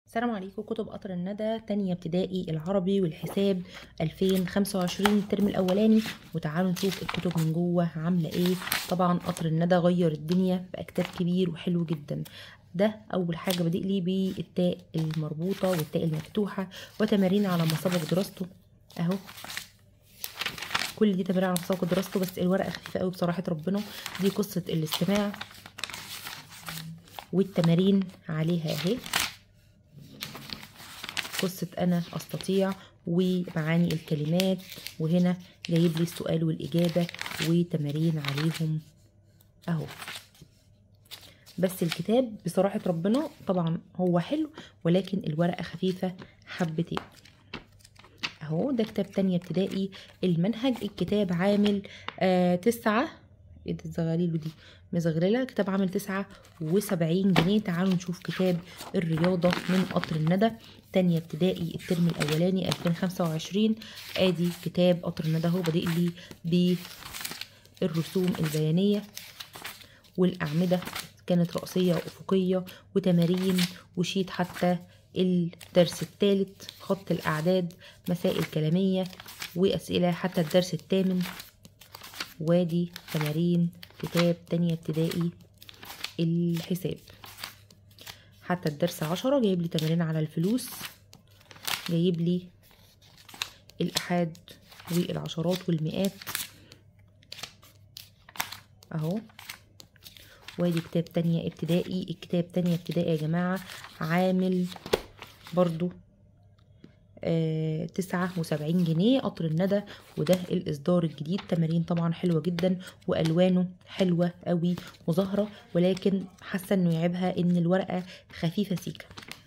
السلام عليكم. كتب قطر الندى تانية ابتدائي العربي والحساب 2025 الترم الأولاني. وتعالوا نشوف الكتب من جوه عاملة ايه. طبعا قطر الندى غير الدنيا بقى كتاب كبير وحلو جدا. ده أول حاجة بدأ لي بالتاء المربوطة والتاء المفتوحة وتمارين على مسابق دراسته أهو. كل دي تمارين على مسابق دراسته، بس الورقة خفيفة قوي بصراحة ربنا. دي قصة الاستماع والتمارين عليها اهي. قصة أنا أستطيع ومعاني الكلمات، وهنا جايب لي السؤال والإجابة وتمارين عليهم أهو. بس الكتاب بصراحة ربنا طبعا هو حلو، ولكن الورقة خفيفة حبتين أهو. ده كتاب تانية ابتدائي المنهج. الكتاب عامل 9. ايه ده الزغاليل دي مزغلله؟ كتاب عامل 79 جنيه. تعالوا نشوف كتاب الرياضة من قطر الندى تانية ابتدائي الترم الأولاني 2025. ادي كتاب قطر الندى اهو. بادئ لي بالرسوم البيانية والأعمدة، كانت رأسية وأفقية وتمارين وشيت حتى الدرس الثالث، خط الأعداد، مسائل كلامية وأسئلة حتى الدرس الثامن. وادي تمارين كتاب تانية ابتدائي الحساب حتى الدرس 10. جايب لي تمارين على الفلوس، جايب لي الأحاد والعشرات والمئات اهو. وادي كتاب تانية ابتدائي. الكتاب تانية ابتدائي يا جماعة عامل برضو 79 جنيه قطر الندى. وده الإصدار الجديد. تمارين طبعا حلوة جدا وألوانه حلوة قوي وظاهرة، ولكن حاسة انه يعيبها ان الورقة خفيفة سيكة.